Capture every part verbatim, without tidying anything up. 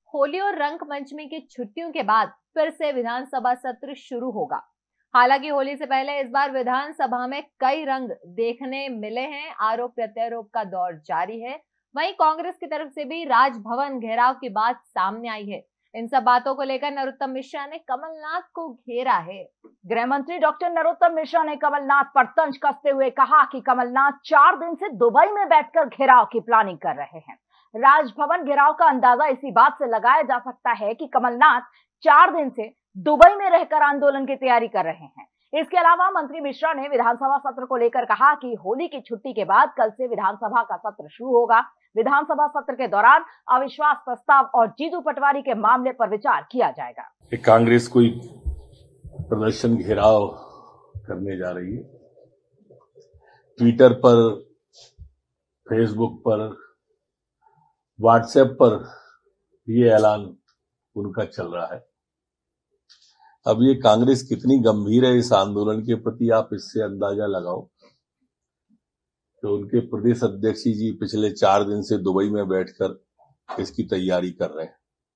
होली और रंगपंचमी की छुट्टियों के बाद फिर से विधानसभा सत्र शुरू होगा। हालांकि होली से पहले इस बार विधानसभा में कई रंग देखने मिले हैं। आरोप प्रत्यारोप का दौर जारी है। वहीं कांग्रेस की तरफ से भी राजभवन घेराव की बात सामने आई है। इन सब बातों को लेकर नरोत्तम मिश्रा ने कमलनाथ को घेरा है। गृह मंत्री डॉक्टर नरोत्तम मिश्रा ने कमलनाथ पर तंज कसते हुए कहा कि कमलनाथ चार दिन से दुबई में बैठकर घेराव की प्लानिंग कर रहे हैं। राजभवन घेराव का अंदाजा इसी बात से लगाया जा सकता है कि कमलनाथ चार दिन से दुबई में रहकर आंदोलन की तैयारी कर रहे हैं। इसके अलावा मंत्री मिश्रा ने विधानसभा सत्र को लेकर कहा कि होली की छुट्टी के बाद कल से विधानसभा का सत्र शुरू होगा। विधानसभा सत्र के दौरान अविश्वास प्रस्ताव और जीतू पटवारी के मामले पर विचार किया जाएगा। कांग्रेस कोई प्रदर्शन घेराव करने जा रही है। ट्विटर पर, फेसबुक पर, व्हाट्सएप पर ये ऐलान उनका चल रहा है। अब ये कांग्रेस कितनी गंभीर है इस आंदोलन के प्रति, आप इससे अंदाजा लगाओ। तो उनके प्रदेश अध्यक्ष जी पिछले चार दिन से दुबई में बैठकर इसकी तैयारी कर रहे हैं।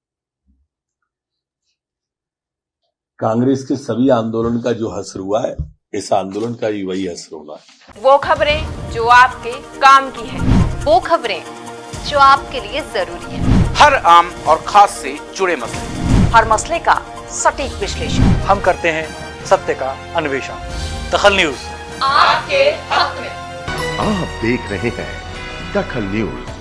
कांग्रेस के सभी आंदोलन का जो असर हुआ है, इस आंदोलन का भी वही असर होना है। वो खबरें जो आपके काम की है, वो खबरें जो आपके लिए जरूरी है, हर आम और खास से जुड़े मसले, हर मसले का सटीक विश्लेषण हम करते हैं, सत्य का अन्वेषण। दखल न्यूज आपके हक में। आप देख रहे हैं दखल न्यूज।